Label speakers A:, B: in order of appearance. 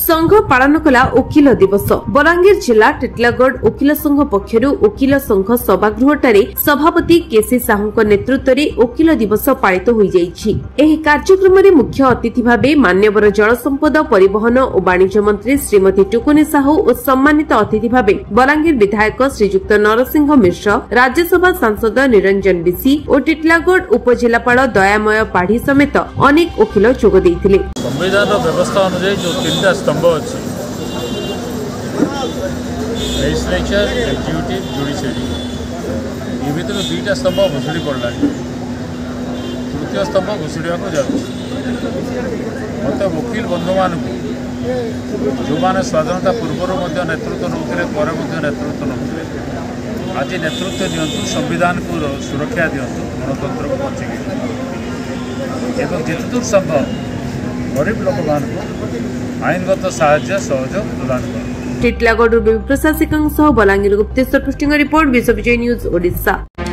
A: संघ पालन कला वकिल दिवस। बलांगीर जिला टिटिलागढ़ वकिल संघ पक्षरु वकिल संघ सभागृहटारे सभापति केसी साहू नेतृत्व में वकिल दिवस पालित हो जाइछि। एही कार्यक्रम में मुख्य अतिथि भावे मान्यवर जल संपद परिवहन और वाणिज्य मंत्री श्रीमती टुकुनी साहू और सम्मानित अतिथि भावे बलांगीर विधायक श्रीजुक्त नरसिंह मिश्र, राज्यसभा सांसद निरंजन बिसी और टिटिलागढ़ उपजिलापाल दयामय पाढ़ी समेत अनेक वकिल जोग देइथिले।
B: संविधान व्यवस्था अनुसार जो तीन स्तंभ अच्छी लेजिस्लेचर, एग्जीक्यूटिव, जुडिशियरी, ये भर दुईटा स्तंभ घुषुड़ी पड़ा, तृतीय स्तंभ घुषुड़ा जाऊँ। मत वकिल बंधु मान जो मैंने स्वाधीनता पूर्व नेतृत्व नौते पर नेतृत्व नौते आज नेतृत्व दिंतु, संविधान को सुरक्षा दिंतु, गणतंत्र को बचेगी एवं जिते दूर संभव गरीब लोक मान आईनगत साहाय्य सहयोग प्रदान कर।
A: टिटिलागढ़ प्रशासक बलांगीर गुप्तेश्वर पृष्ठ रिपोर्ट, विश्व विजय न्यूज ओडिशा।